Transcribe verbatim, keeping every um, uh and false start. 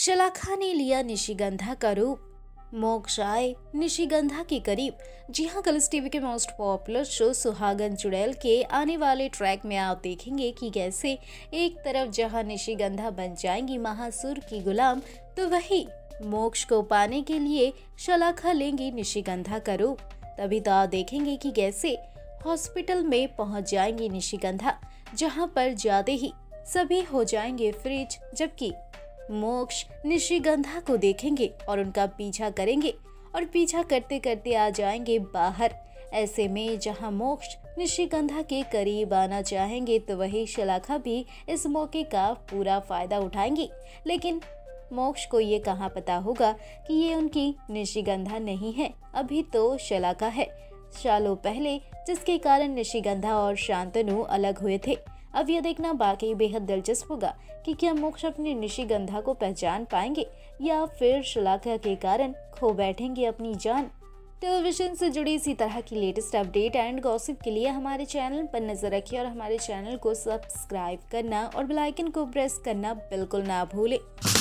शलाखा ने लिया निशिगंधा का रूप, मोक्ष आए निशिगंधा के करीब। जी हाँ, कलर्स टीवी के most popular show Suhagan Chudail के आने वाले ट्रैक में आप देखेंगे कि कैसे एक तरफ जहाँ निशिगंधा बन जाएंगी महासुर की गुलाम, तो वही मोक्ष को पाने के लिए शलाखा लेंगी निशिगंधा का रूप। तभी तो आप देखेंगे कि कैसे हॉस्पिटल में पहुंच जाएंगी निशिगंधा, जहां पर जाते ही सभी हो जाएंगे फ्रीज, जबकि मोक्ष निशिगंधा को देखेंगे और उनका पीछा करेंगे और पीछा करते करते आ जाएंगे बाहर। ऐसे में जहां मोक्ष निशिगंधा के करीब आना चाहेंगे तो वही शलाखा भी इस मौके का पूरा फायदा उठाएंगी। लेकिन मोक्ष को ये कहाँ पता होगा कि ये उनकी निशिगंधा नहीं है, अभी तो शलाखा है, सालों पहले, जिसके कारण निशिगंधा और शांतनु अलग हुए थे। अब यह देखना बाकी बेहद दिलचस्प होगा कि क्या मोक्ष अपनी निशिगंधा को पहचान पाएंगे या फिर शलाखा के कारण खो बैठेंगे अपनी जान। टेलीविजन से जुड़ी इसी तरह की लेटेस्ट अपडेट एंड गॉसिप के लिए हमारे चैनल पर नजर रखिए और हमारे चैनल को सब्सक्राइब करना और बेल आइकन को प्रेस करना बिल्कुल ना भूलें।